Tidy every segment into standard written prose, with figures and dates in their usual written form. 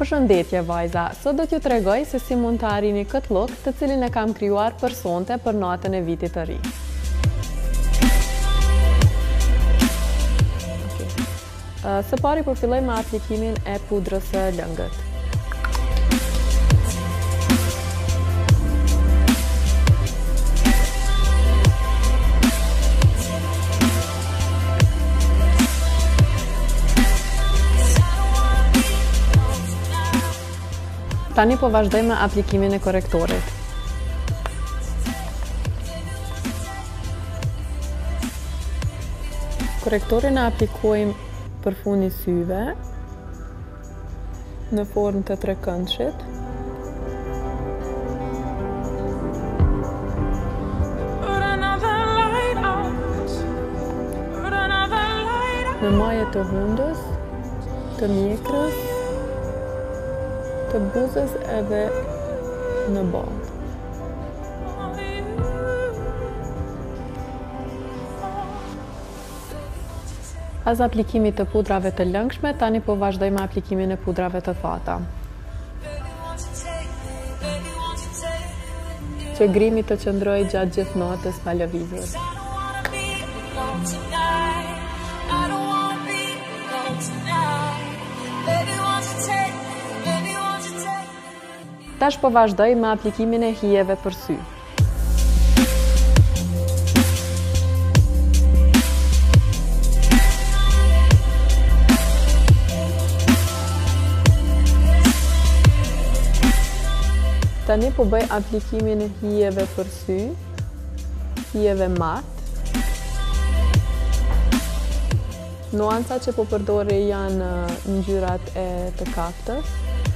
Përshëndetje vajza, sot do t'ju tregoj se si mund të arrini këtë look të cilin e kam krijuar për sonte për natën e vitit të ri. Së pari përfilloj me aplikimin e pudrës së lëngët. Tani po vazhdoj me aplikimin e korektorit. Korektorin e aplikojmë përfuni syve në formë të trekëndshit. Në maje të hundës, të mjekrës, të buzës edhe në baldë. Pas aplikimit të pudrave të lëngshme, tani po vazhdoj me aplikimin e pudrave të thata. Që grimi të qëndroj gjatë gjithë natës pa lëvizur. Tash po vazhdoj me aplikimin e hijeve për sy. Tani po bëj aplikimin e hijeve për sy, hijeve mat. Nuanca që po përdore janë ngjyrat e të kaftës.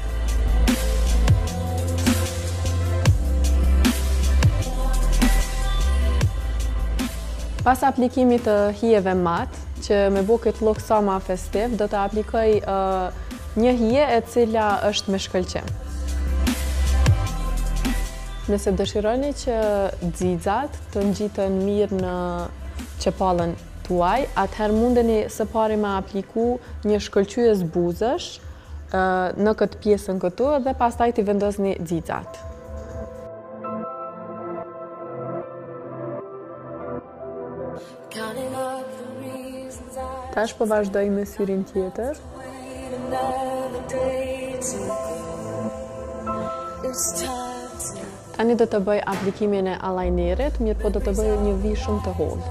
Pas aplikimit të hijeve mat, që me bu këtë look sa ma festiv, do të aplikoj një hije e cila është me shkëlqim. Nëse dëshironi që xixat të ngjiten mirë në çepallën tuaj, atëherë mundeni së pari me apliku një shkëlqyes buzësh në këtë pjesën këtu dhe pastaj t'i vendosni xixat. Tash po vazhdoj me syrin tjetër. Tani do të bëj aplikimin e eyelinerit, mirë po do të bëj një vi shumë të hollë.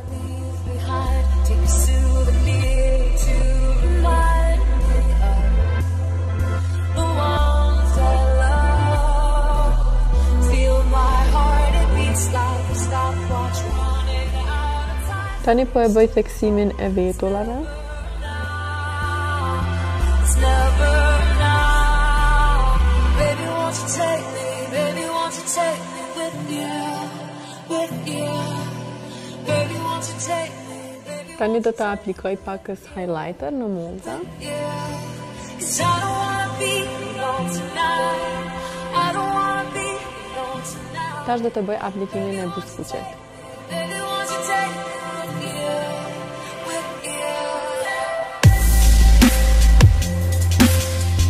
Tani po e bëj theksimin e vetullave. Tani do të aplikoj pakës highlighter në mundza. Tash do të bëj aplikimin e buzëkuqet.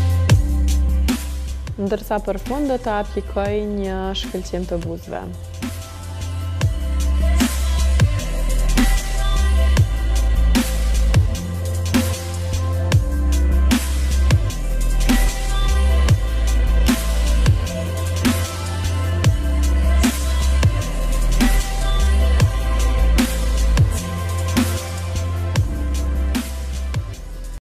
Ndërsa për fund do të aplikoj një shkëlqim të buzëve.